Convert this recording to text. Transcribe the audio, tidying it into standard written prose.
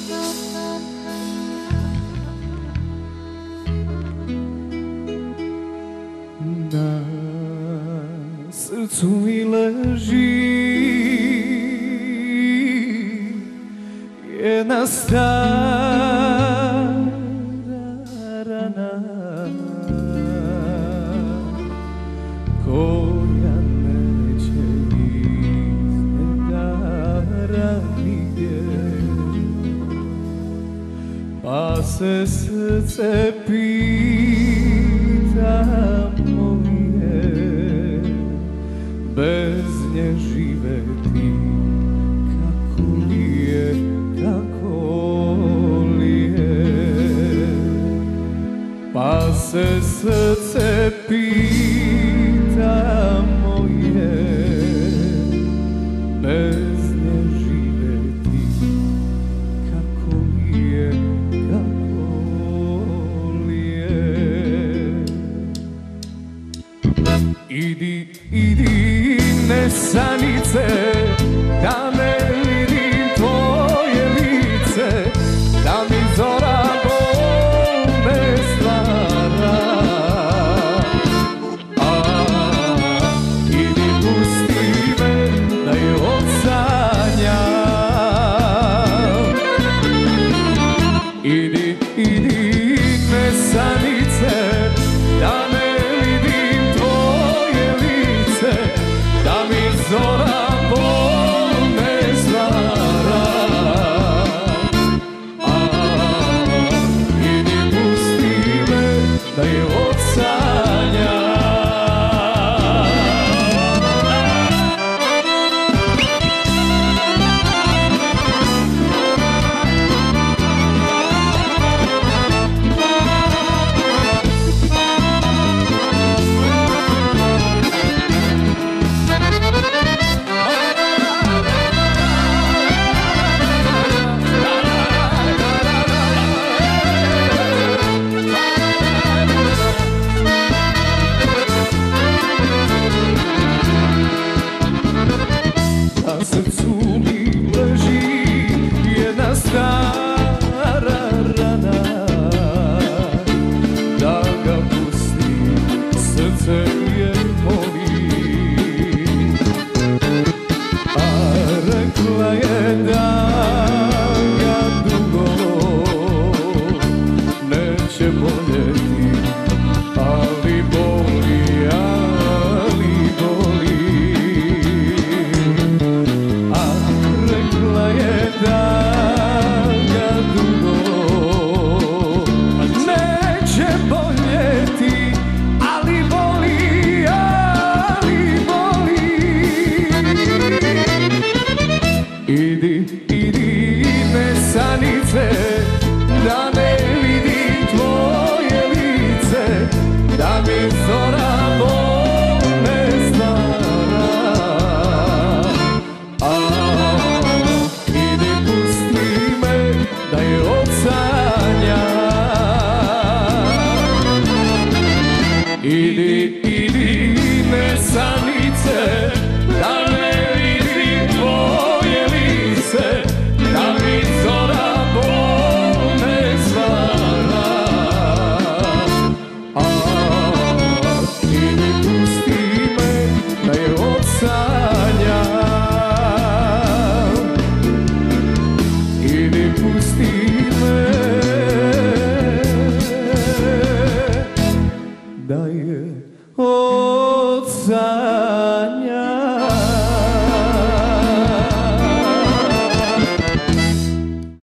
Na srcu mi leži jedna stara rana koja neće iz njegara nigdje, pa se srce pita moje, bez nje živeti kako li je, kako li je. Pa se srce pita moje, bez nje živeti kako li je, kako li je. Idi, idi nesanice, da ne vidim tvoje lice, da mi zora bolne stvara. Idi pusti me da je odsanjam. Idi, idi nesanice, da ne zora bolne stvara. Idi pusti me da je odsanjam. Na srcu mi leži jedna stara rana, da ga pusti, srce je moli. A rekla je da ga dugo neće boljeti, ali boli, ali boli. Da ga dugo neće boljeti, ali boli, ali boli. Idi, idi nesanice, da ne vidim tvoje lice, da mi zora bolne stvara. Da je odsanjam. Idi, idi nesanice, da ne vidim tvoje lice, da mi zora bolne stvara. Idi pusti me da je odsanjam. Idi pusti me da je odsanjam.